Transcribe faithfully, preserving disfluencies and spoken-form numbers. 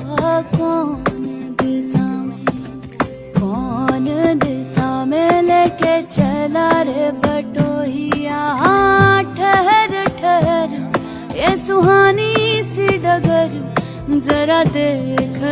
कौन दिशा में कौन दिशा में लेके चला रे बटोहिया। हाँ ठहर ठहर ये सुहानी सी डगर जरा देख